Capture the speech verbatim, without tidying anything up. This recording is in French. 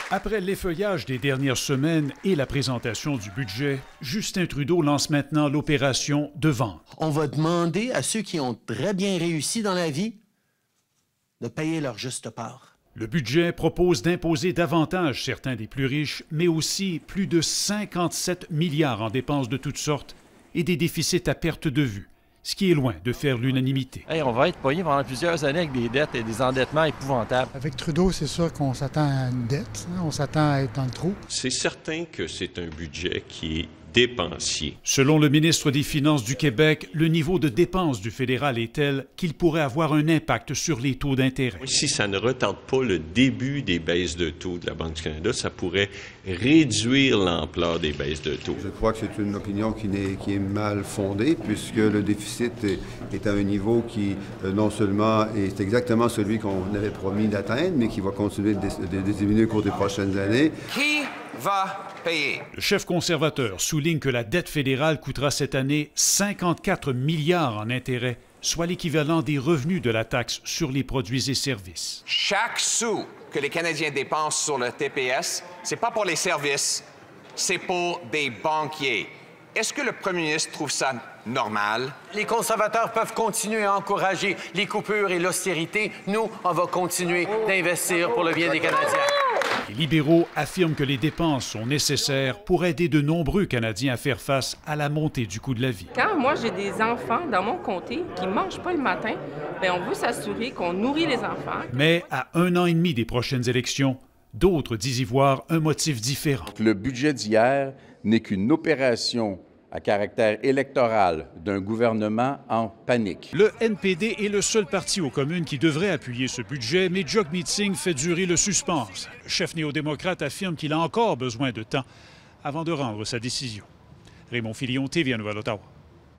Après l'effeuillage des dernières semaines et la présentation du budget, Justin Trudeau lance maintenant l'opération de vente. On va demander à ceux qui ont très bien réussi dans la vie de payer leur juste part. Le budget propose d'imposer davantage certains des plus riches, mais aussi plus de cinquante-sept milliards en dépenses de toutes sortes et des déficits à perte de vue, ce qui est loin de faire l'unanimité. Hey, on va être pogné pendant plusieurs années avec des dettes et des endettements épouvantables. Avec Trudeau, c'est sûr qu'on s'attend à une dette, hein? On s'attend à être dans le trou. C'est certain que c'est un budget qui est dépensier. Selon le ministre des Finances du Québec, le niveau de dépenses du fédéral est tel qu'il pourrait avoir un impact sur les taux d'intérêt. Si ça ne retarde pas le début des baisses de taux de la Banque du Canada, ça pourrait réduire l'ampleur des baisses de taux. Je crois que c'est une opinion qui est, qui est mal fondée, puisque le déficit est, est à un niveau qui, euh, non seulement est exactement celui qu'on avait promis d'atteindre, mais qui va continuer de, de, de diminuer au cours des prochaines années. Qui va payer? Le chef conservateur souligne que la dette fédérale coûtera cette année cinquante-quatre milliards en intérêts, soit l'équivalent des revenus de la taxe sur les produits et services. Chaque sou que les Canadiens dépensent sur le T P S, c'est pas pour les services, c'est pour des banquiers. Est-ce que le premier ministre trouve ça normal? Les conservateurs peuvent continuer à encourager les coupures et l'austérité. Nous, on va continuer d'investir pour le bien des Canadiens. Les libéraux affirment que les dépenses sont nécessaires pour aider de nombreux Canadiens à faire face à la montée du coût de la vie. Quand moi j'ai des enfants dans mon comté qui ne mangent pas le matin, bien, on veut s'assurer qu'on nourrit les enfants. Mais à un an et demi des prochaines élections, d'autres disent y voir un motif différent. Le budget d'hier n'est qu'une opération à caractère électoral d'un gouvernement en panique. Le N P D est le seul parti aux communes qui devrait appuyer ce budget, mais Jagmeet Singh fait durer le suspense. Le chef néo-démocrate affirme qu'il a encore besoin de temps avant de rendre sa décision. Raymond Filion, T V A Nouvelle-Ottawa.